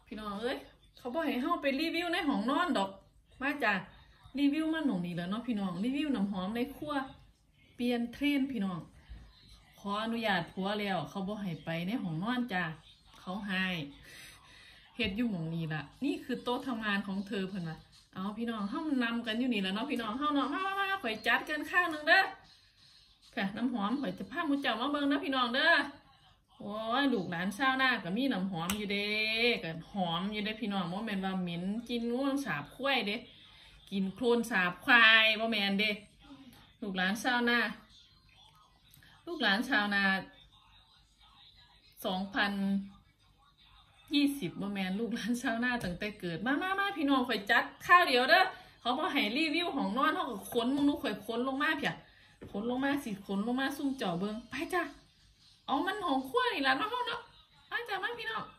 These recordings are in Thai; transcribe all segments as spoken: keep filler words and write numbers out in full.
พี่น้องเอ้ยเขาบอกให้เฮาไปรีวิวในห้องนอนดอกมาจ้ะรีวิวมาหนุ่มนี่แล้วเนาะพี่น้องรีวิวน้ำหอมในครัวเปลี่ยนเทรนพี่น้องขออนุญาตผัวแล้วเขาบอกให้ไปในห้องนอนจ้ะเขาให้เฮ็ดอยู่หม่องนี้ล่ะนี่คือโต๊ะทำงานของเธอเพิ่นว่าเอาพี่น้องเฮานำกันอยู่นี่แล้วเนาะพี่น้องเฮาเนาะมามาข่อยจัดกันข้างนึงเด้อแค่น้ำหอมข่อยจะพาหมู่เจ้ามาเบิ่งนะพี่น้องเด้อโอ้ยลูกหลานชาวนาก็มีน้ำหอมอยู่เด้ก็หอมอยู่เด้พี่น้องบ่แม่นว่าเหม็นกินงูสาบควายเด้กินโคลนสาบควายบ่แม่นเด้ลูกหลานชาวนาลูกหลานชาวนาสองพันยี่สิบบ่แม่นลูกหลานชาวนาตั้งแต่เกิดมามามาพี่น้องข่อยจัดข้าวเดียวเด้อเขาบ่ให้รีวิวของนอนเฮาก็ขนมึงนูข่อยขนลงมาเพียขนลงมาสิขนลงมาซุ่มเจ้าเบิ่งไปจ้ะเอามันของขั้วนี่ล่ะเนาะเฮาเนาะไปจ้ะมาพี่น้อง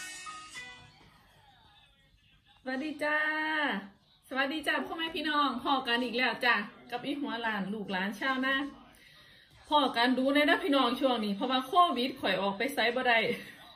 สวัสดีจ้าสวัสดีจ้าพ่อแม่พี่น้องพอกันอีกแล้วจ้ะกับอีหัวหลานลูกหลานชาวนาพอกันดูในนะพี่น้องช่วงนี้เพราะว่าโควิดข่อยออกไปไสบ่ได้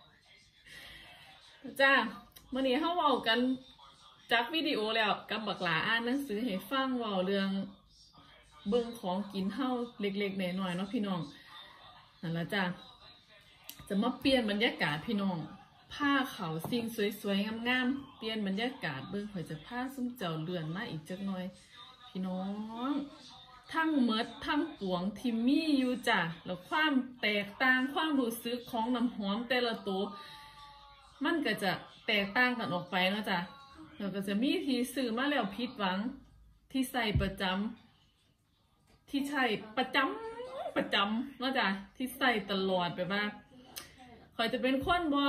จ้ามื่อนี้เขาเว้ากันจากวิดีโอแล้วกับบักหลาอ่านหนังสือให้ฟังเว้าเรื่องเบิ่งของกินเฮาเล็กๆน้อยๆเนาะพี่น้องนั่นละจ้าจะมาเปลี่ยนบรรยากาศพี่น้องผ้าเขาสิ่งสวยๆงามๆเปลี่ยนบรรยากาศเบิ่งข่อยจะผ้าซุ้มเจ้าเลื่อนมาอีกจักหน่อยพี่น้องทั้งเมดทั้งปวงที่มีอยู่จ้ะแล้วความแตกต่างความรู้สึกของน้ำหอมแต่ละตัวมันก็จะแตกต่างกันออกไปเนาะจ้ะแล้วก็จะมีที่ซื้อมาแล้วผิดหวังที่ใส่ประจำที่ใช้ประจำประจำเนาะจ้ะที่ใส่ตลอดแบบว่าข่อยจะเป็นคนบ่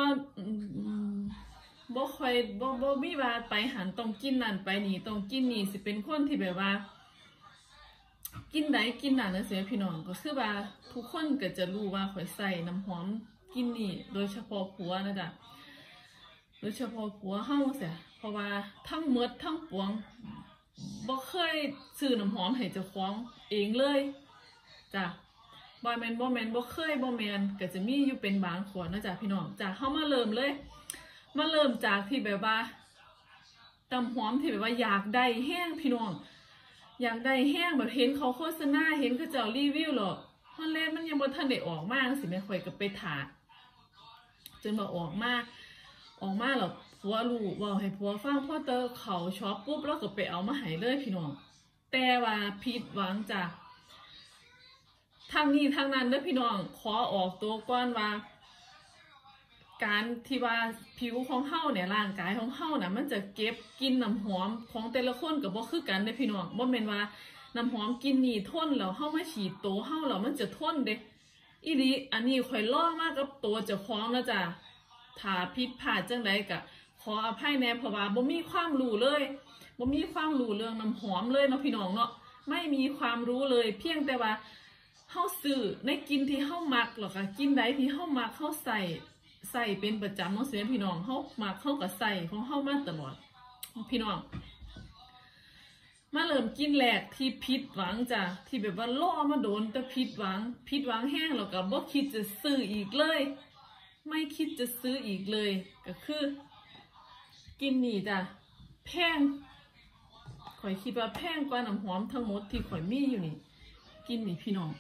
บ่ค่อยบ่บ่มีว่าไปหันต้องกินนั่นไปนี่ต้องกินนี่สิเป็นคนที่แบบว่ากินไหนกินนั่นนะเสียพี่น้องก็คือว่าทุกคนก็จะรู้ว่าข่อยใส่น้ำหอมกินนี่โดยเฉพาะผัวนะจ๊ะโดยเฉพาะผัวเฮาเสียเพราะว่าทั้งหมดทั้งปวงบ่เคยซื้อน้ำหอมให้เจ้าของเองเลยจ้ะบ่แม่นบ่แม่นบ่เคยบ่แม่นก็จะมีอยู่เป็นบางขวดนะจ๊ะพี่น้องจ้ะเฮามาเริ่มเลยมาเริ่มจากที่แบบว่าน้ำหอมที่แบบว่าอยากได้แห้งพี่น้องอยากได้แห้งแบบเห็นเขาโฆษณาเห็นเขาเจ้ารีวิวหรอกฮอนแลนด์มันยังบ่ทันได้ออกมาสิแม่ข่อยก็ไปถาจนบ่ออกมาออกมาหรอกผัวรู้ว่าให้ผัวฟังพ่อเตอเขาช็อปปุ๊บแล้วก็ไปเอามาให้เลยพี่น้องแต่ว่าผิดหวังจ้ะทางนี้ทางนั้นเด้อพี่น้องขอออกตัวก่อนว่าการที่ว่าผิวของเฮาเนี่ยร่างกายของเฮาน่ะมันจะเก็บกินน้ำหอมของแต่ละคนก็บ่คือกันเด้อพี่น้องบ่แม่นว่าน้ำหอมกินนี่ทนแล้วเฮามาฉีดตัวเฮาแล้วมันจะทนเด้อีหลีอันนี้ข่อยลองมากับตัวเจ้าของแล้วจ้ะถ้าผิดพลาดจังใดก็ขออภัยแน่เพราะว่าบ่มีความรู้เลยบ่มีความรู้เรื่องน้ำหอมเลยเนาะพี่น้องเนาะไม่มีความรู้เลยเพียงแต่ว่าเฮาซื้อในกินที่เฮามักหรอกค่ะกินใดที่เฮามักเฮาใส่ใส่เป็นประจำเนาะเสียพี่น้องเฮามักเฮาก็ใส่ของเฮามาตลอดพี่น้องมาเริ่มกินแหลกที่ผิดหวังจ้ะที่แบบว่าล่อมาโดนแต่ผิดหวังผิดหวังแห้งแล้วก็บ่คิดจะซื้ออีกเลยไม่คิดจะซื้ออีกเลยก็คือกินนี่จ้ะแพงข่อยคิดว่าแพงกว่าน้ำหอมทั้งหมดที่ข่อยมีอยู่นี่กินนี่พี่น้อง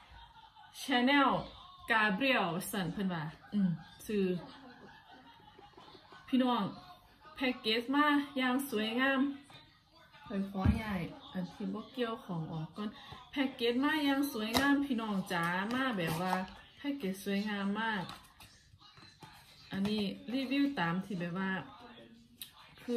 Chanel Gabriel สันเพิ่นว่าอืมซื้อพี่น้องแพ็กเกจมาอย่างสวยงามข่อยขอใหญ่อันที่บ่เกี่ยวของออกก่อนแพ็กเกจมาอย่างสวยงามพี่น้องจ๋ามาแบบว่าแพ็กเกจสวยงามมากอันนี้รีวิวตามที่แบบว่าคือ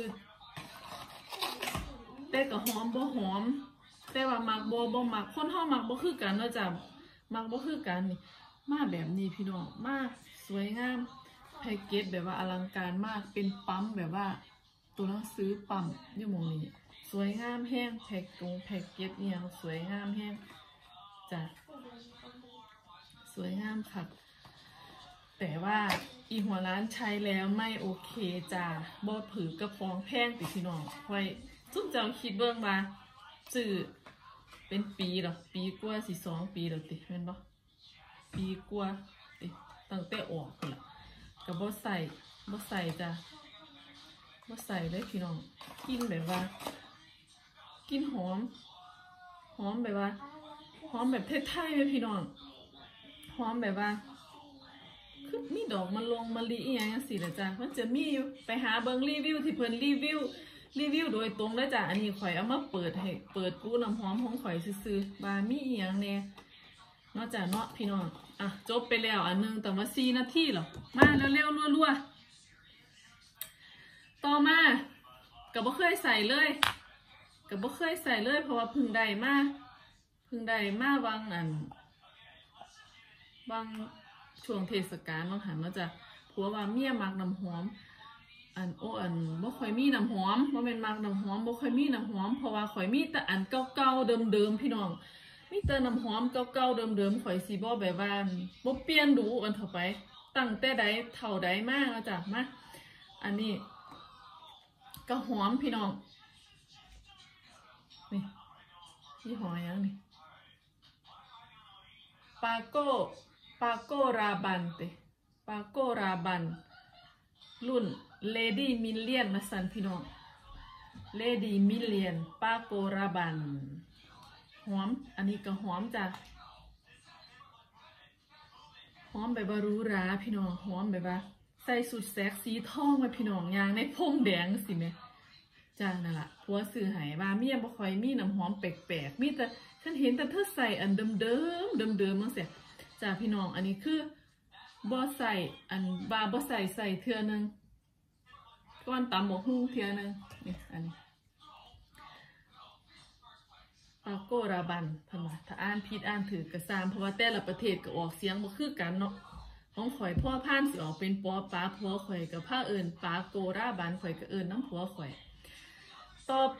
แต่ก็หอมบ่หอมแต่ว่ามักบ่บ่มักคนเฮามักบ่คือกันเนาะจ้ะมักบ่คือกันนี่มาแบบนี้พี่น้องมาสวยงามแพ็กเกจแบบว่าอลังการมากเป็นปั๊มแบบว่าตัวหนังสือปั๊มอยู่หม้องนี้สวยงามแห้งแพ็กตรงแพ็กเกจอีหยังสวยงามแห้งจ้ะสวยงามค่ะแต่ว่าอีหัวร้านใช้แล้วไม่โอเคจ้าบอผือกับฟองแพงติพี่น้องไว้ซุ่มเจ้าคิดเบิ่งมาสื่อเป็นปีหรอปีกว่าสิสองปีแล้วติเห็นบ่ปีกว่าติตั้งแต่ออกคนละกับบอใส่บอใส่จ้าว่าใส่เลยพี่น้องกินแบบว่ากินหอมหอมแบบว่าหอมแบบไทยๆเลยพี่น้องหอมแบบว่าคือมีดอกมันลงมะลิอีหยังสิล่ะจ้ะมันจะมีอยู่ไปหาเบิ่งรีวิวที่เพิ่นรีวิวรีวิวโดยตรงเลยจ้ะอันนี้ข่อยเอามาเปิดให้เปิดกูน้ำหอมของข่อยซื่อๆว่ามีอีหยังแน่เนาะจ้ะเนาะพี่น้องอ่ะจบไปแล้วอันนึงแต่ว่าสี่นาทีหรอมาเร็วๆรัวๆต่อมาก็บ่เคยใส่เลยก็บ่เคยใส่เลยเพราะว่าเพิ่งได้มาเพิ่งได้มาวางอันวางช่วงเทศกาลบางหันเนาะจ้ะผัวว่าเมียมักน้ำหอมอันโอ้อันบ่ค่อยมีน้ำหอมบ่แม่นมักน้ำหอมบ่ค่อยมีน้ำหอมเพราะว่าข่อยมีแต่อันเก่าๆเดิมๆพี่น้องมีแต่น้ำหอมเก่าๆเดิมๆข่อยสิบ่แบบว่าบ่เปลี่ยนดูอันเท่าไปตั้งแต่ใดเท่าใดมาแล้วจ้ะมาอันนี้ก็หอมพี่น้องนี่ยี่ห้อยังนี่ปาโก้ปาโก้ราบันเตปาโก้ราบันรุ่น Lady Million มาสั่นพี่น้อง Lady Million ปาโก้ราบันหอมอันนี้ก็หอมจ้ะหอมแบบว่ารู้ราพี่น้องหอมแบบว่าใส่สุดแซกสีทองมาพี่น้องยางในพงแดงสิแม่จ้านั่นแหละผัวซื้อให้ว่าเมียบ่ค่อยมีน้ำหอมแปลกๆมีแต่ฉันเห็นแต่เธอใส่อันเดิมๆเดิมๆมั้งเสียจ้าพี่น้องอันนี้คือบ่ใส่อันบาบ่ใส่ใส่เทื่อนึงก้อนตำหมกหุ้งเทื่อนึงนี่อันนี้ปาโกราบันทำไมถ้าอ่านผิดอ่านถือกระซามเพราะว่าแต่ละประเทศก็ออกเสียงบ่คือกันเนาะของข่อยพ่อพานสิออกเป็นปอปลาผัวข่อยกับผ้าเอิญปาโกราบันข่อยกับเอิญน้ำผัวข่อยต่อไป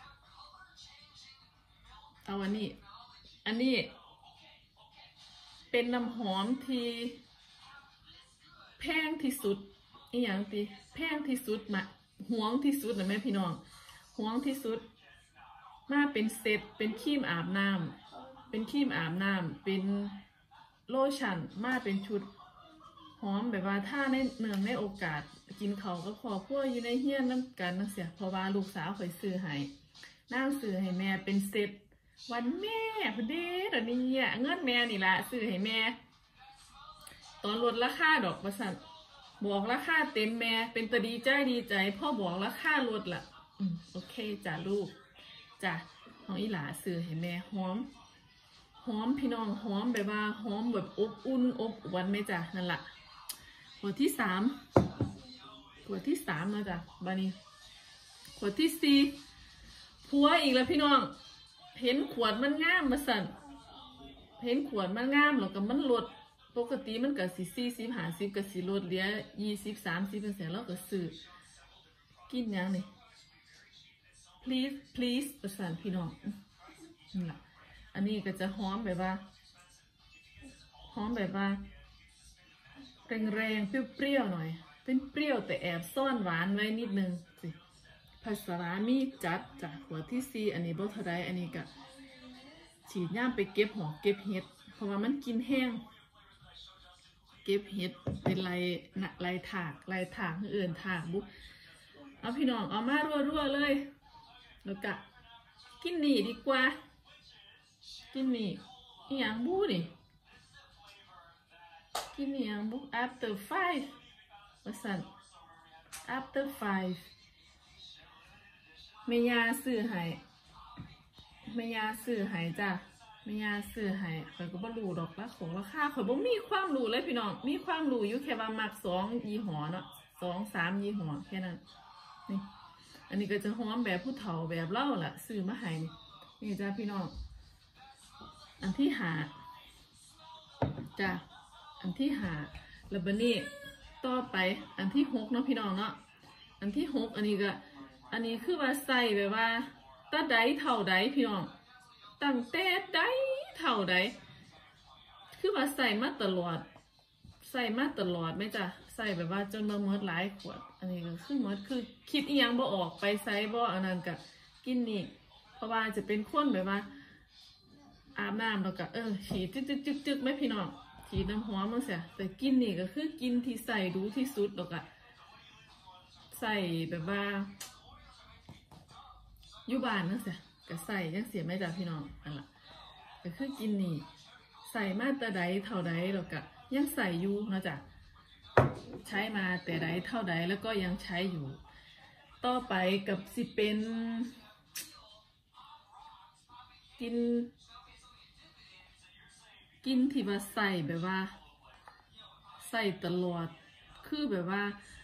เอาอันนี้อันนี้เป็นน้ำหอมที่แพงที่สุดอีหยังติแพงที่สุดมาห่วงที่สุดนะแม่พี่น้องห่วงที่สุดมาเป็นเซตเป็นครีมอาบน้ำเป็นครีมอาบน้ำเป็นโลชั่นมาเป็นชุดหอมแบบว่าถ้าในเนืองในโอกาสกินเขาก็ขอพวกอยู่ในเฮี้ยนน้ำกันนะเสียเพราะว่าลูกสาวเคยซื้อให้นั่งซื้อให้แม่เป็นเซตวันแม่พอดีเดี๋ยวนี้เงินแม่นี่ละซื้อให้แม่ตอนลดราคาดอกประสันบอกราคาเต็มแม่เป็นตาดีใจดีใจพ่อบอกราคาลดละอืมโอเคจ้ะลูกจ้ะของอีหลาซื้อให้แม่หอมหอมพี่น้องหอมแบบว่าหอมแบบอบอุ่นอบอวลไหมจ้ะนั่นแหละขวดที่สามขวดที่สามนะจ้ะบานี้ขวดที่สี่ผัวอีกแล้วพี่น้องเห็นขวดมันงามมาสั่นเห็นขวดมันงามแล้วก็มันลดปกติมันก็สิสี่สิบห้าสิบก็สิลดเหลือยี่สิบสามสิบเปอร์เซ็นต์แล้วก็ซื้อกินยังนี่ please please ประสานพี่น้องนี่แหละอันนี้ก็จะหอมแบบว่าหอมแบบว่าแรงๆเปรี้ยวๆหน่อยเป็นเปรี้ยวแต่แอบซ่อนหวานไว้นิดนึงสิภาษามีจัดจากหัวที่ซีอันนี้บอทไดอันนี้ก็ฉีดย่ามไปเก็บหอกเก็บเห็ดเพราะว่ามันกินแห้งเก็บเห็ดเป็นลายลายถากลายถากอื่นถากบุ๊เอาพี่น้องเอามารัวๆเลยแล้วก็กินนี่ดีกว่ากินนี่อีหยังบูนี่กินนี่ยังบุ๊ after five ว่าสั่น after five แม่ยาซื้อให้แม่ยาซื้อให้จ้ะแม่ยาซื้อให้ข่อยก็บ่รู้ดอกละของราคาข่อยบ่มีความรู้เลยพี่น้องมีความรู้อยู่แค่ว่ามักสองยี่ห้อเนาะสองสามยี่ห้อแค่นั้นนี่อันนี้ก็จะหอมแบบผู้เฒ่าแบบเล่าล่ะซื้อมาให้นี่นี่จ้ะพี่น้องอันที่หาจ้ะอันที่หาแล้วบัดนี้ต่อไปอันที่หกเนาะพี่น้องเนาะอันที่หกอันนี้ก็อันนี้คือว่าใส่แบบว่าตาใดเท่าใดพี่น้องตั้งแต่ใดเท่าใดคือว่าใส่มาตลอดใส่มาตลอดไหมจ้ะใส่แบบว่าจนมาเมิดหลายขวดอันนี้ก็คือเมิดคือคิดอีหยังบ่ออกไปใส่บ่อันนั้นก็กินนี่เพราะว่าจะเป็นคนแบบว่าอาบน้ำแล้วก็เออฉีดจึ๊กจึ๊กจึ๊กจึ๊กไหมพี่น้องฉีดน้ำหอมมั้งเสียแต่กินนี่ก็คือกินที่ใส่ดูที่สุดแล้วก็ใส่แบบว่าอยู่บ้านนั่นสิก็ใส่ยังเสียไม่จากพี่น้องอันละก็คือกินนี่ใส่มาแต่ใดเท่าใดแล้วก็ยังใส่อยู่นะจ๊ะใช้มาแต่ใดเท่าใดแล้วก็ยังใช้อยู่ต่อไปกับสิเป็นกินกินที่ว่าใส่แบบว่าใส่ตลอดคือแบบว่า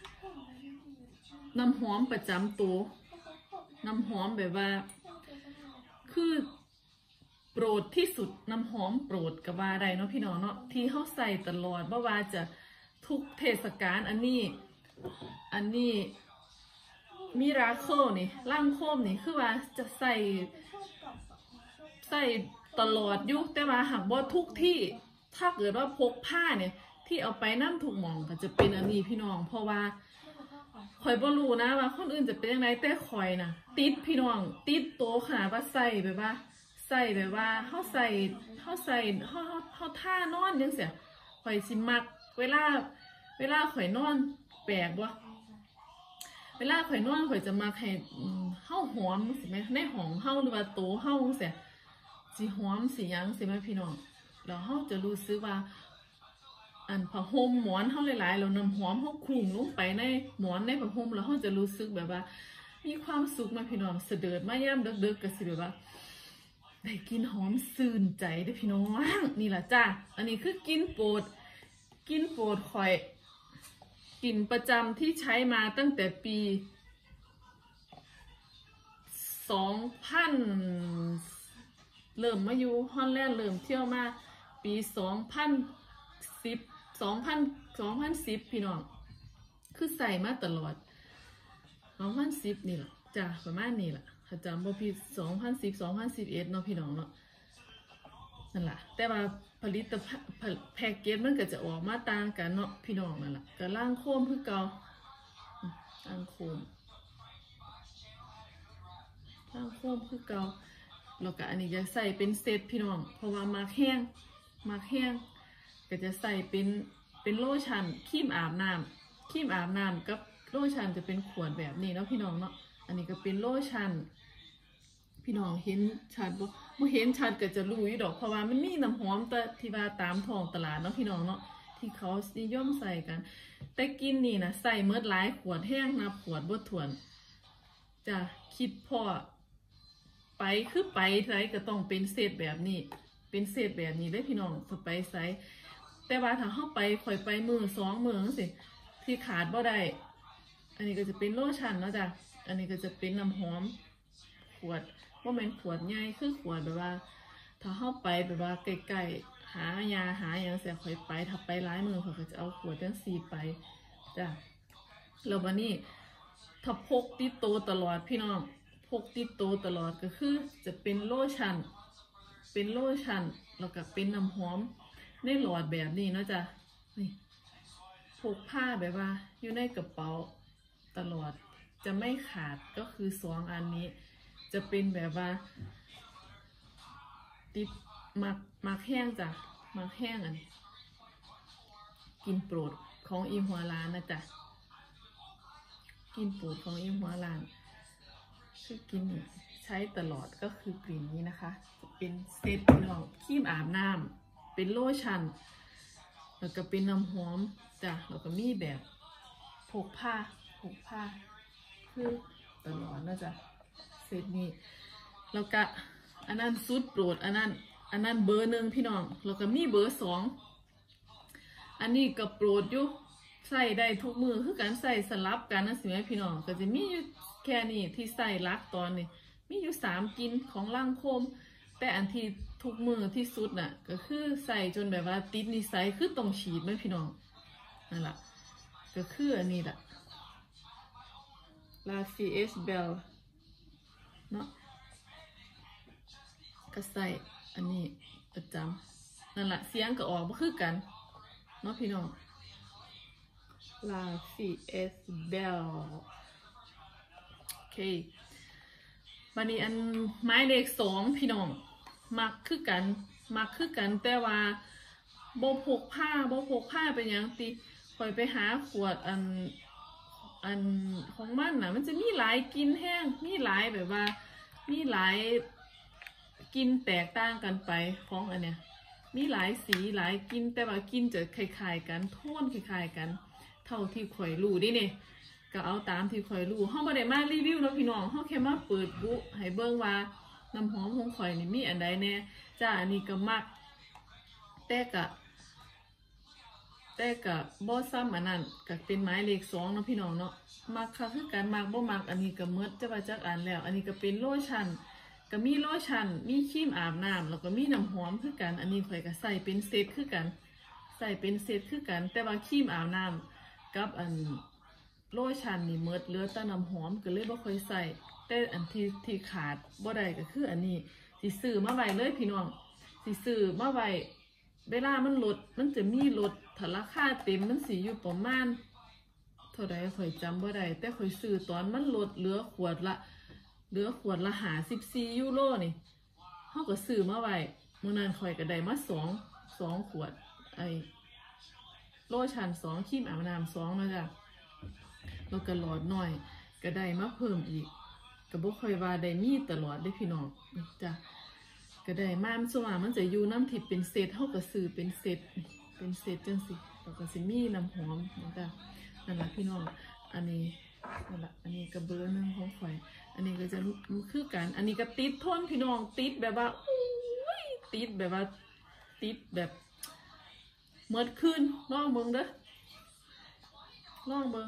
น้ำหอมประจำตัวน้ำหอมแบบว่าคือโปรดที่สุดน้ำหอมโปรดกับว่าใดเนาะพี่น้องเนาะที่เขาใส่ตลอดว่าว่าจะทุกเทศกาลอันนี้อันนี้มิราเคิลนี่ร่างโคมนี่คือว่าจะใส่ใส่ตลอดยุคแต่ว่าหากว่าทุกที่ถ้าเกิดว่าพกผ้าเนี่ยที่เอาไปนั่งถูกมองก็จะเป็นอันนี้พี่น้องเพราะว่าข่อยบ่รู้นะว่าคนอื่นจะเป็นยังไงแต่ข่อยนะติดพี่น้องติดโตขนาดว่าใส่แบบว่าใส่แบบว่าเขาใส่เขาใส่เขาเขาท่านอนยังเสียข่อยสิมักเวลาเวลาข่อยนอนแปลกวะเวลาข่อยนอนข่อยจะมักให้เฮ้าหอมสิไหมในห้องเฮ้าหรือว่าโตเฮ้าเสียสีหอมสียังสิไหมพี่น้องแล้วเฮ้าจะรู้สึกว่าอันผ้าห่มหมอนเฮาหลายๆเรานำหอมเฮาคลุมลงไปในหมอนในผ้าห่มแล้วเฮาจะรู้สึกแบบว่ามีความสุขมาพี่น้องเสด็จมาย่ำดึกๆก็สิแบบว่าได้กินหอมซื่นใจได้พี่น้องนี่ล่ะจ้าอันนี้คือกินโปรดกินโปรดข่อยกลิ่นประจำที่ใช้มาตั้งแต่ปีสองพันเริ่มมาอยู่ฮอลแลนด์เริ่มเที่ยวมาปีสองพันสิบสองพันสองพันสิบพี่น้องคือใส่มาตลอดสองพันสิบนี่แหละจ้ะประมาณนี้แหละถ้าจำบ่ผิดสองพันสิบสองพันสิบเอ็ดเนาะพี่น้องเนาะนั่นแหละแต่ว่าผลิตภัณฑ์แพ็กเกจมันก็จะออกมาต่างกันเนาะพี่น้องนั่นแหละก็ล่างโคมคือเก่าล่างโคมล่างโคมคือเก่าแล้วก็อันนี้จะใส่เป็นเซตพี่น้องเพราะว่ามาแห้งมาแห้งก็จะใส่เป็นเป็นโลชั่นครีมอาบน้ำครีมอาบน้ำกับโลชั่นจะเป็นขวดแบบนี้เนาะพี่น้องเนาะอันนี้ก็เป็นโลชั่นพี่น้องเห็นชัดบ่บ่เห็นชัดก็จะรู้อยู่ดอกเพราะว่ามันมีน้ำหอมแต่ที่ว่าตามท้องตลาดเนาะพี่น้องเนาะที่เขานิยมใส่กันแต่กินนี่นะใส่เมื่อหลายขวดแห้งนะขวดบ่ถ้วนจะคิดพอไปคือไปไสก็ต้องเป็นเศษแบบนี้เป็นเศษแบบนี้ได้พี่น้องสไปไซแต่ว่าถ้าเข้าไปข่อยไปมือสองมือสิที่ขาดบ่ได้อันนี้ก็จะเป็นโลชั่นเนาะจ้ะอันนี้ก็จะเป็นน้ำหอมขวดว่าเป็นขวดใหญ่คือขวดแบบว่าถ้าเข้าไปแบบว่าใกล้ๆหายาหาอย่างเสียข่อยไปถ้าไปร้ายมือข่อยก็จะเอาขวดจังสีไปจ้ะแล้ววันนี้ถ้าพกติดโตตลอดพี่น้องพกติดโตตลอดก็คือจะเป็นโลชั่นเป็นโลชั่นแล้วก็เป็นน้ำหอมในหลอดแบบนี้นะจ๊ะนี่พกผ้าแบบว่าอยู่ในกระเป๋าตลอดจะไม่ขาดก็คือสองอันนี้จะเป็นแบบว่าติดมักมักแห้งจ้ะมักแห้งอันกินโปรดของอีหัวร้านนะจ๊ะกินโปรดของอีหัวร้านคือกินใช้ตลอดก็คือกลิ่นนี้นะคะจะเป็นเซตของครีมอาบน้ำเป็นโลชั่นแล้วก็เป็นน้ำหอมจ้ะแล้วก็มีแบบพกผ้าพกผ้าคือตลอดนะจ๊ะเซตนี้แล้วก็อันนั้นซุดโปรดอันนั้นอันนั้นเบอร์หนึ่งพี่น้องแล้วก็มีเบอร์สองอันนี้ก็โปรดอยู่ใส่ได้ทุกมือคือการใส่สลับกันนะสิแม่พี่น้องก็จะมีอยู่แค่นี้ที่ใส่ลักตอนนี้มีอยู่สามกลิ่นของล่างโคมแต่อันที่ทุกมือที่สุดน่ะก็คือใส่จนแบบว่าติดนิสัยคือต้องฉีดไหมพี่น้องนั่นแหละก็คืออันนี้แหละลาฟีเอสเบลเนาะก็ใส่อันนี้ประจำนั่นแหละเสียงก็ออกมาคือกันเนาะพี่น้องลาฟีเอสเบลโอเควันนี้อันไม้เลขสองพี่น้องมักคือกันมักคือกันแต่ว่าโบพกผ้าโบพกผ้าเป็นอย่างตีคอยไปหาขวดอันอันของมันน่ะมันจะมีหลายกลิ่นแห้งมีหลายแบบว่ามีหลายกลิ่นแตกต่างกันไปของอันเนี้ยมีหลายสีหลายกลิ่นแต่ว่ากลิ่นจะคล้ายๆกันโทนคล้ายๆกันเท่าที่ข่อยรู้ดิเนี่ยก็เอาตามที่ข่อยรู้เฮาบ่ได้มารีวิวเนาะพี่น้องเฮาแค่มาเปิดบุให้เบิ่งว่าน้ำหอมของข่อยนี่มีอันใดแน่จ้าอันนี้ก็มักแต่ก็แต่ก็บ่ซ้ำอันนั้นก็เป็นหมายเลขสองเนาะพี่น้องเนาะมักค่ะคือกันมักบ่มักอันนี้ก็หมดจะว่าจักอันแล้วอันนี้ก็เป็นโลชั่นก็มีโลชั่นมีครีมอาบน้ำแล้วก็มีน้ำหอมคือกันอันนี้ข่อยก็ใส่เป็นเซตคือกันใส่เป็นเซตคือกันแต่ว่าครีมอาบน้ำกับอันโลชั่นนี่หมดเหลือแต่น้ำหอมก็เลยบ่ค่อยใส่แต่อันที่ที่ขาดบ่ได้ก็คืออันนี้สิซื้อมาไว้เลยพี่น้องสิซื้อมาไว้เวลามันลดมันจะมีลดถ้าราคาเต็มมันสิอยู่ประมาณเท่าใดข่อยจำบ่ได้แต่ข่อยซื้อตอนมันลดเหลือขวดละเหลือขวดละห้าสิบสี่ยูโรนี่เฮาก็ซื้อมาไว้มื้อนั้นข่อยก็ได้มาสอง สองขวดไอ้โลชั่นสองครีมอาบน้ำสองนะจ๊ะแล้วก็หลอดหน่อยก็ได้มาเพิ่มอีกก็บ่ค่อยว่าได้มีตลอดเด้พี่น้องจ้ะก็ได้มาส่วนมากมันจะอยู่น้ำทิพย์เป็นเซตเฮาก็ซื้อเป็นเซตเป็นเซตจังสิแล้วก็สิมีน้ำหอมนะจ๊ะนั่นล่ะพี่น้องอันนี้นั่นล่ะอันนี้ก็เบอร์หนึ่งของข่อยอันนี้ก็จะคือกันอันนี้ก็ติดทนพี่น้องติดแบบว่าอุ้ยติดแบบว่าติดแบบเมื่อคืนลองเบิ่งเด้อลองเบิ่ง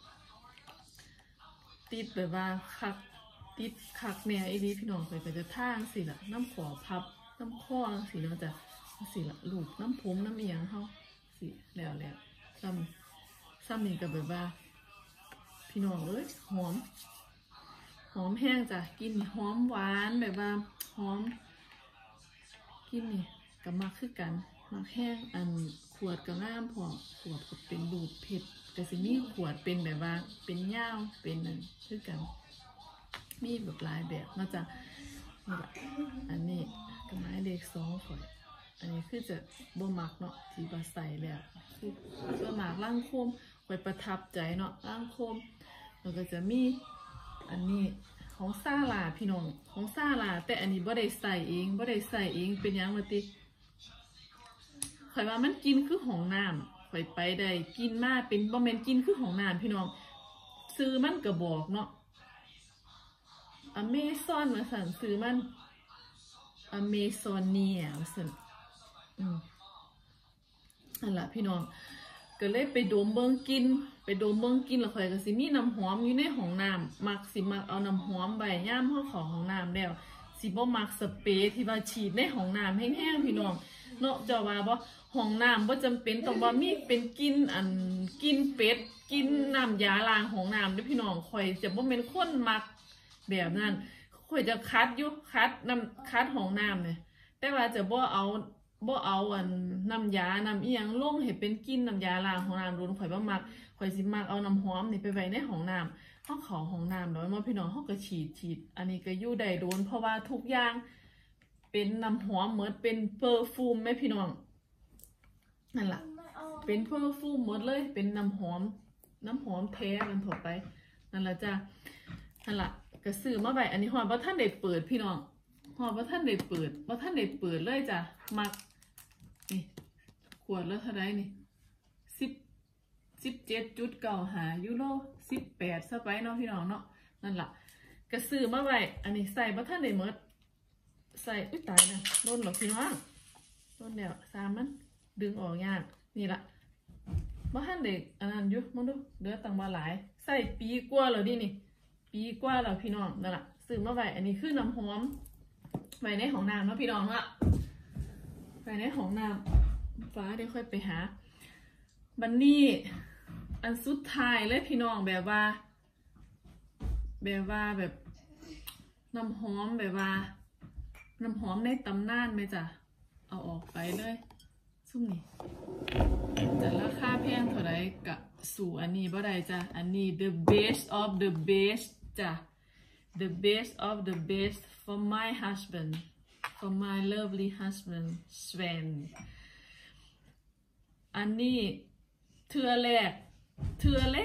ติดแบบว่าคักติดคักแน่อีดีพี่น้องเคยก็จะท่างสิละน้ำขอพับน้ำข้อสิเนาะจ้ะสิละลูกน้ำผมน้ำเอียงเขาสิแล้วแล้วซ้ำซ้ำนี่ก็แบบว่าพี่น้องเอ้ยหอมหอมแห้งจ้ะกินหอมหวานแบบว่าหอมกินนี่กับมักคือกันมักแห้งอันขวดกับง่ามพอขวดก็เป็นรูปเพชรแต่สิมีขวดเป็นแบบว่าเป็นยาวเป็นนั่นคือกันมีแบบหลายแบบน่าจะนี่แหละอันนี้กับไม้เลขสองข่อยอันนี้คือจะบ่มักเนาะที่ว่าใส่แล้วคือบ่มักร่างโคมข่อยประทับใจเนาะร่างโคมแล้วก็จะมีอันนี้ของซาลาพี่น้องของซาลาแต่อันนี้บ่ได้ใส่เองบ่ได้ใส่เองเป็นยังมาติข่อยว่ามันกินคือของน้ำข่อยไปได้กินมากเป็นบ่แม่นกินคือของน้ำพี่น้องซื้อมันก็บอกเนาะอเมซอนมาสั่นซื้อมันอเมซอนเนียมาสั่นอืมนั่นแหละพี่น้องก็เลยไปดมเบิ้งกินไปดมเบิ้งกินแล้วข่อยก็สิมีน้ำหอมอยู่ในห้องน้ำมักสิมักเอาน้ำหอมใบย่ามเข้าของห้องน้ำแล้วสิบ่มักสเปรย์ที่ว่าฉีดในห้องน้ำแห้งๆพี่น้องเนาะเจ้าว่าบ่ห้องน้ำบ่จำเป็นต้องว่ามีเป็นกินอันกินเป็ดกินน้ำยาล้างห้องน้ำเด้อพี่น้องข่อยจะบ่เป็นคนมักแบบนั้นข่อยจะคัดอยู่คัดน้ำคัดห้องน้ำเนี่ยแต่ว่าจะบ่เอาบ่เอาอันน้ำยาน้ำอีหยังลงให้เป็นกลิ่นน้ำยาล้างห้องน้ำโดนข่อยบ่มักข่อยสิมักเอาน้ำหอมนี่ไปไว้ในห้องน้ำเฮาเข้าห้องน้ำแล้วเนาะพี่น้องเฮาก็ฉีดฉีดอันนี้ก็อยู่ได้โดนเพราะว่าทุกอย่างเป็นน้ำหอมหมดเป็นเพอร์ฟูมแม่พี่น้องนั่นล่ะเป็นเพอร์ฟูมหมดเลยเป็นน้ำหอมน้ำหอมแท้กันทั่วไปนั่นล่ะจ้ะนั่นล่ะก็ซื้อมาไว้อันนี้ฮอดบ่ทันได้เปิดพี่น้องฮอดบ่ทันได้เปิดบ่ทันได้เปิดเลยจ้ะมักนี่ขวดแล้วเท่าไรนี่สิบสิบเจ็ดจุดเก้าห้ายูโรสิบแปดซะไปเนาะพี่น้องเนาะนั่นล่ะก็ซื้อมาไว้อันนี้ใส่บ่ทันได้หมดใส่อุ้ยตายนะโดนหรอพี่น้องโดนเดี๋ยวสามมันดึงออกยากนี่ล่ะบ่ทันได้อันนั้นอยู่มองดูเหลือตังบ่หลายใส่ปีกว่าแล้วดินี่ปีกว่าแล้วพี่น้องนั่นล่ะซื้อมาไว้อันนี้คือน้ำหอมไว้ในห้องน้ำเนาะพี่น้องเนาะไว้ในห้องน้ำฟ้าเดี๋ยวค่อยไปหาบันนี้อันสุดท้ายเลยพี่น้องแบบว่าแบบว่าแบบน้ำหอมแบบว่าน้ำหอมในตำนานไหมจ้ะเอาออกไปเลยซุ่มนี่แต่ราคาแพงเท่าไรกะสู่อันนี้บ่ได้จ้ะอันนี้ the best of the best จ้ะ the best of the best for my husband for my lovely husband Sven อันนี้เทือแรกเทือแรก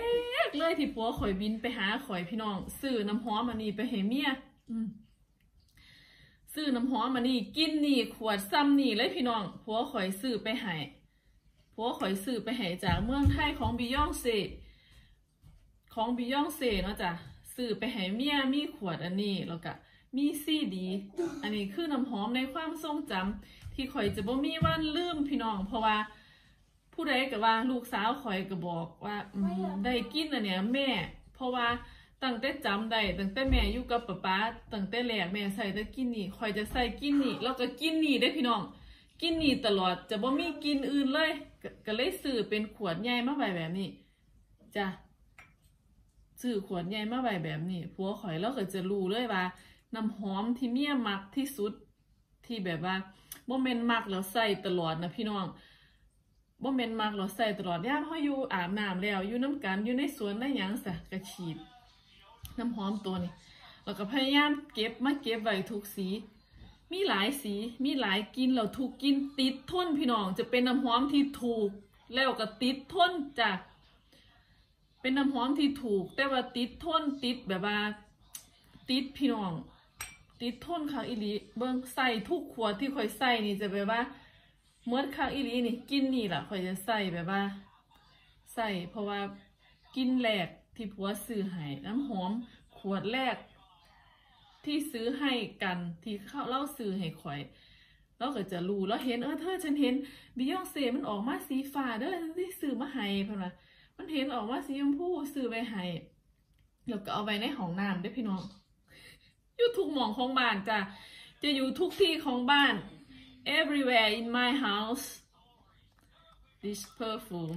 กเลยที่ผัวข่อยบินไปหาข่อยพี่น้องซื้อน้ำหอมอันนี้ไปให้เมียอืมซื้อน้ำหอมอันนี้กินนี่ขวดซ้ำนี่เลยพี่น้องผัวข่อยซื้อไปให้ผัวข่อยซื้อไปให้จากเมืองไทยของบิยองเซ่ของบิยองเซ่เนาะจ้ะซื้อไปให้เมียมีขวดอันนี้แล้วก็มีซีดีอันนี้คือน้ำหอมในความทรงจำที่ข่อยจะบ่มีวันลืมพี่น้องเพราะว่าผู้ใดก็ว่าลูกสาวข่อยก็บอกว่าได้กินอันเนี้ยแม่เพราะว่าตั้งแต่จำได้ตั้งแต่แม่อยู่กับป๊าป๊าตั้งแต่แรกแม่ใส่แต่กินนี่ข่อยจะใส่กินนี่แล้วก็กินนี่ได้พี่น้องกินนี่ตลอดจะบ่มีกินอื่นเลยก็เลยซื้อเป็นขวดใหญ่มาไว้แบบนี้จ้ะซื้อขวดใหญ่มาไว้แบบนี้ผัวข่อยแล้วก็จะรู้เลยว่าน้ำหอมที่เมียมักที่สุดที่แบบว่าบ่แม่นมักแล้วใส่ตลอดนะพี่น้องบ่แม่นมักแล้วใส่ตลอดยามเฮาอยู่อาบน้ำแล้วอยู่น้ำกันอยู่ในสวนได้หยังซะก็ฉีดน้ำหอมตัวนี้แล้วก็พยายามเก็บมาเก็บไว้ทุกสีมีหลายสีมีหลายกลิ่นแล้วทุกกลิ่นติดทนพี่น้องจะเป็นน้ำหอมที่ถูกแล้วก็ติดทนจ้ะเป็นน้ำหอมที่ถูกแต่ว่าติดทนติดแบบว่าติดพี่น้องติดทนค่ะอีหลีเบิ่งใส่ทุกขวดที่ข่อยใส่นี่จะแบบว่าเมื่อค่ะอีหลีนี่กินนี่แหละข่อยจะใส่แบบว่าใส่เพราะว่ากินแรกที่ผัวซื้อให้น้ำหอมขวดแรกที่ซื้อให้กันที่เขาเล่าซื้อให้ข่อยเราก็จะรู้แล้วเห็นเออเธอฉันเห็นบิยองเซ่มันออกมาสีฟ้าเด้อที่ซื้อมาให้เพิ่นว่ามันเห็นออกมาสีชมพูซื้อไปให้แล้วก็เอาไว้ในห้องน้ำด้วยพี่น้องอยู่ทุกหม่องของบ้านจ้ะจะอยู่ทุกที่ของบ้าน everywhere in my house this perfume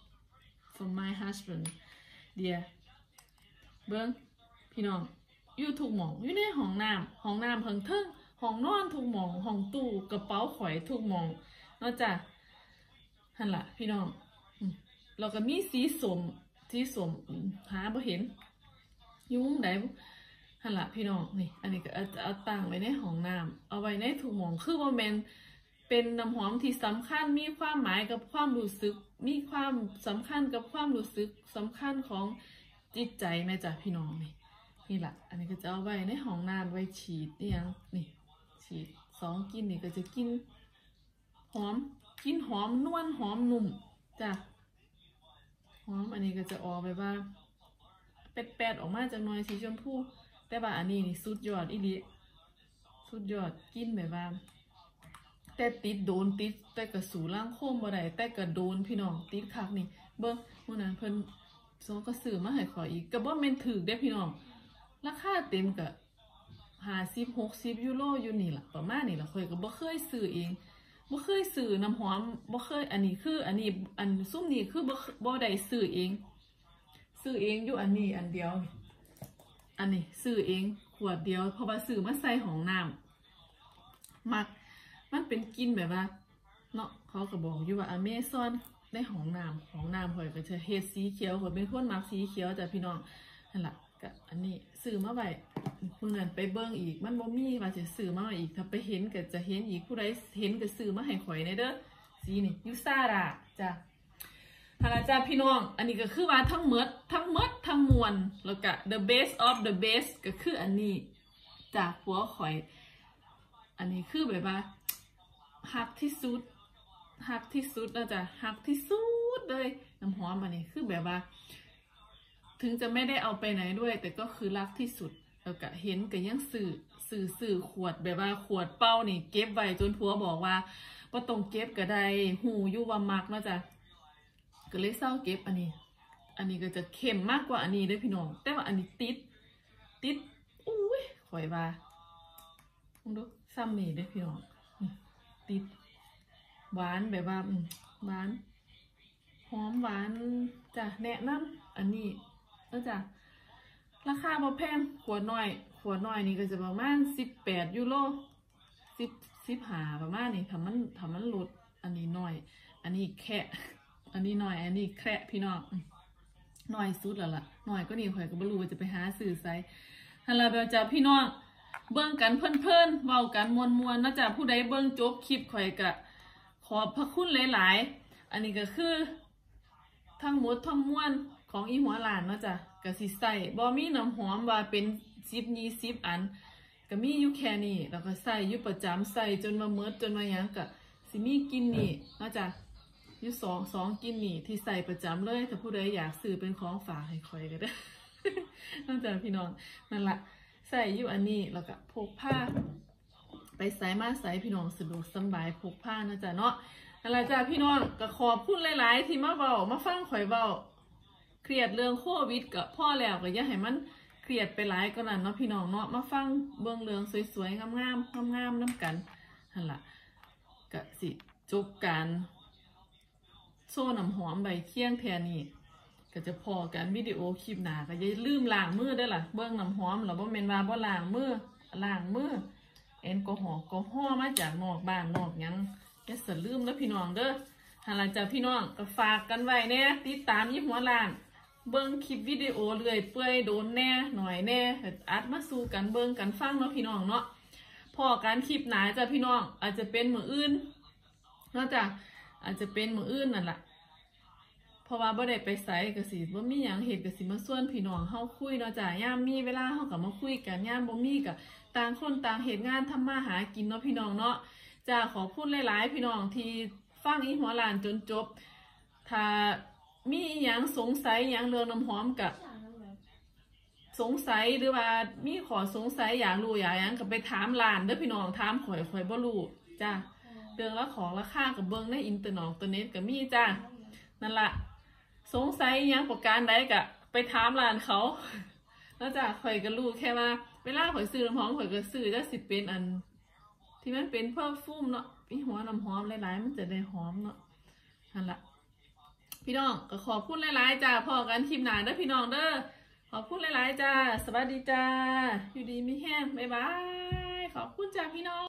from my husband dear เบิ้งพี่น้องอยู่ทุกหม่องอยู่ในห้องน้ำห้องน้ำเพิ่งเทิงห้องนอนทุกหม่องห้องตู้กระเป๋าข่อยทุกหม่องเนาะจ้ะหั่นล่ะพี่น้องเราก็มีสีส้มสีส้มหาบ่เห็นอยู่มุมใดหั่นล่ะพี่น้องนี่อันนี้ก็จะเอาตั้งไว้ในห้องน้ำเอาไว้ในถุงหมองคือว่าแมนเป็นน้ำหอมที่สำคัญมีความหมายกับความรู้สึกมีความสำคัญกับความรู้สึกสำคัญของจิตใจแม่จ้ะพี่น้องนี่นี่แหละอันนี้ก็จะเอาไว้ในห้องน้ำไว้ฉีดนี่ยังนี่ฉีดสองกินนี่ก็จะกินหอมกินหอมนวลหอมนุ่มจ้ะหอมอันนี้ก็จะออกไปว่าแปดๆออกมาจากหน่อยสีชมพูแต่ว่าอันนี้นี่สุดยอดอีหลีสุดยอดกินแบบว่าแต่ติดโดนติดแต่กระสูล่างโค้งบ่ได้แต่กระโดนพี่น้องติดคักนี่เบิ่งมื้อนั้นเพิ่นส่งกระสือมาให้ขออีกก็บ่แม่นถูกเด้พี่น้องราคาเต็มก็ห้าสิบ หกสิบยูโรอยู่นี่ล่ะประมาณนี้ล่ะข่อยก็บ่เคยซื้อเองบ่เคยซื้อน้ำหอมบ่เคยอันนี้คืออันนี้อันซุ่มนี้คือบ่บ่ได้ซื้อเองซื้อเองอยู่อันนี้อันเดียวอันนี้ซื้อเองขวดเดียวเพราะว่าซื้อมาใส่ห้องน้ำมักมันเป็นกลิ่นแบบว่าเนาะเขาก็บอกอยู่ว่าอเมซอนในห้องน้ำห้องน้ำข่อยก็จะเฮ็ดสีเขียวข่อยเป็นคนมักสีเขียวแต่พี่น้องนั่นล่ะก็อันนี้ซื้อมาไว้ผู้นั้นไปเบิ่งอีกมันบ่มีว่าจะซื้อมาอีกถ้าไปเห็นก็จะเห็นอีกผู้ใดเห็นก็ซื้อมาให้ข่อยในเด้อสีนี่ยูซาร่าจ้ะฮัลโหลจ้าพี่น้องอันนี้ก็คือว่าทั้งหมดทั้งหมดทั้งมวลแล้วก็ the best of the best ก็คืออันนี้จากหัวข่อยอันนี้คือแบบว่าฮักที่สุดฮักที่สุดนะจ๊ะฮักที่สุดเลยน้ำหอมอันนี้คือแบบว่าถึงจะไม่ได้เอาไปไหนด้วยแต่ก็คือรักที่สุดแล้วก็เห็นก็ยังสื่อสื่อสื่อขวดแบบว่าขวดเป้านี่เก็บไว้จนผัวบอกว่าบ่ต้องเก็บก็ได้หูอยู่ว่ามักนะจ๊ะก็เลยเศร้าเก็บอันนี้อันนี้ก็จะเข้มมากกว่าอันนี้ด้วยพี่น้องแต่ว่าอันนี้ติดติดอุ้ยข่อยว่าลองดูซ้ำนี่ด้วยพี่น้องติดหวานแบบว่าหวานหอมหวานจ้ะแนะนำอันนี้แล้วจ้ะราคาบ่แพงขวดน้อยขวดน้อยนี่ก็จะประมาณสิบแปดยูโรสิบสิบห้าประมาณนี้ถ้ามันถ้ามันลดอันนี้น้อยอันนี้แค่อันนี้หน่อยอันนี้แคระพี่น้องหน่อยสุดแล้วล่ะหน่อยก็นี่ข่อยก็บ่รู้ว่าจะไปหาซื้อไซฮัลโหลเบลจ้าพี่น้องเบิ่งกันเพลินๆเว้ากันมวนๆนะจ๊ะผู้ใดเบิ่งจบคลิปข่อยก็ขอบพระคุณหลายๆอันนี้ก็คือทั้งหมดทั้งมวลของอีหัวหลานเนาะจ้ะก็สิใส่บ่มีน้ำหอมว่าเป็นสิบ ยี่สิบอันก็มีอยู่แค่นี้แล้วก็ใส่อยู่ประจำใส่จนมาเมิดจนมาหยังก็สิมีกินนี่เนาะจ้ะอยู่สองสองกินนี่ที่ใส่ประจำเลยถ้าผู้ใดอยากซื้อเป็นของฝากให้คอยก็ได้ เนาะจ้ะพี่น้องนั่นล่ะใส่อยู่อันนี้แล้วก็พกผ้าไปใส่มาใส่พี่น้องสะดวกสบายพกผ้านะจ๊ะเนาะนั่นแหละจ้ะพี่น้องก็ขอบคุณหลายๆที่มาเว้ามาฟังข่อยเว้าเครียดเรื่องโควิดก็พ่อแล้วก็อย่าให้มันเครียดไปหลายก็นั่นเนาะพี่น้องเนาะมาฟังเบื้องเรื่องสวยๆงามๆงามๆน้ำกันนั่นล่ะก็สิจบการโซ่น้ำหอมใบเคี่ยงแทนนี่ก็จะพอกันวิดีโอคลิปหน้าก็อย่าลืมล้างมือได้ล่ะเบื้องน้ำหอมเราบ่แม่นว่าบ่ล้างมือล้างมือแอลกอฮอล์ก็ห่อมาจากนอกบ้านนอกหยังอย่าสลืมแล้วพี่น้องเด้อหลังจากพี่น้องก็ฝากกันไว้แน่ติดตามยี่หัวล้านเบิ่งคลิปวิดีโอเรื่อยเปื่อยโดนแน่หน่อยแน่อัดมาสู่กันเบิ่งกันฟังเนาะพี่น้องเนาะพอการคลิปหนาจ้ะพี่น้องอาจจะเป็นมืออื่นนอกจากอาจจะเป็นมืออื่นนั่นแหละเพราะว่าบ่ได้ไปไสก็สิบ่มีหยังเฮ็ดก็สิมาส่วนพี่น้องเฮาคุยเนาะจ้ะยามมีเวลาเฮาก็มาคุยกันยามบ่มีก็ต่างคนต่างเฮ็ดงานทำมาหากินเนาะพี่น้องเนาะจ้ะขอพูดหลายๆพี่น้องที่ฟังอีหัวล้านจนจบถ้ามีหยังสงสัยหยังเรื่องน้ำหอมกับสงสัยหรือว่ามีขอสงสัยอยากรู้อยากหยังก็ไปถามร้านเด้อพี่น้องถามข่อยข่อยบ่รู้จ้ะเรื่องละของราคากับเบิ่งในอินเทอร์เน็ตตัวเน็ตก็มีจ้ะนั่นล่ะสงสัยหยังประการใดก็ไปถามร้านเขาแล้วจ้ะข่อยก็รู้แค่ว่าเวลาข่อยซื้อน้ำหอมข่อยก็ซื้อจะสิเป็นอันที่มันเป็นเพอร์ฟูมเนาะพี่หัวน้ำหอมหลายๆมันจะได้หอมเนาะนั่นล่ะพี่น้องก็ขอบคุณหลายๆจ้าพอกันคลิปหน้าเด้อพี่น้องเด้อขอบคุณหลายๆจ้าสวัสดีจ้าอยู่ดีมีแห้งบ๊ายบายขอบคุณจ้าพี่น้อง